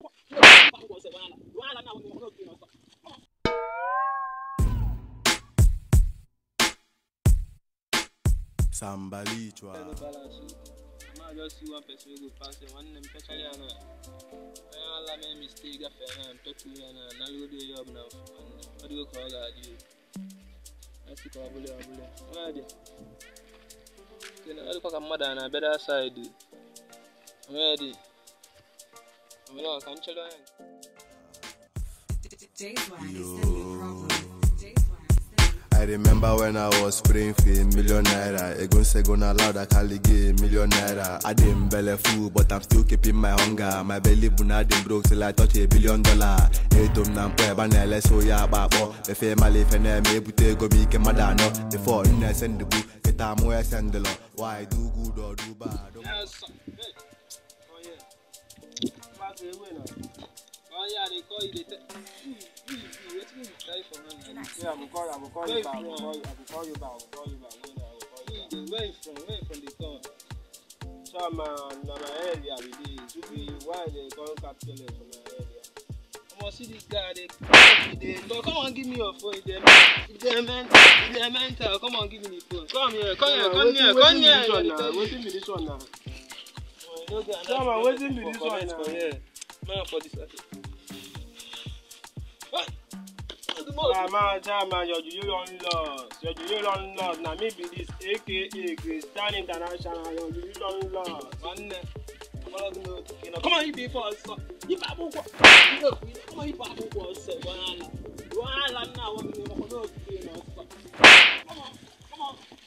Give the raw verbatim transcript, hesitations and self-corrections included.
Sambali, chwa. I just see one person who go pass and one name especially and I la make mistake after and talk to me and now you do your job now. What do you call that? You I see call bully and bully. Where they? Then I look like a mother and a better side. I'm ready. I'm like I'm chilling. I remember when I was spraying for million naira. Egon say gonna allow that Cali game million naira. I didn't belly full, but I'm still keeping my hunger. My belly buna didn't broke till I touch a billion dollar. Eight um nam pwe banele so ya babo. The family fene me bute go be ke madano. The four in send the book, get a more send the law. Why do good or do bad? Yes, sir. Hey. Oh yeah. Pass the way now. Oh yeah, they call you the yeah, I will call you, I will call you back, I will call you, I will call you back, I will call you back, I will call you back. Where you from? Where you from the town? So I'm in my area with this. You be why they call capital from my area. I must see this guy, they they so come on give me your phone, they they mental, they mental, come on give me the phone. Come here, come here, come here, come here. Waiting for this one now. Come on, waiting for this one now. Man for this. What? Ah man, ah man, your you don't lost. Your you don't lost. Now maybe this A K A Christian International. Your you don't lost. Man, come on, you be for us. You back up. Come on, you back up. One, one, now. Come on, come on.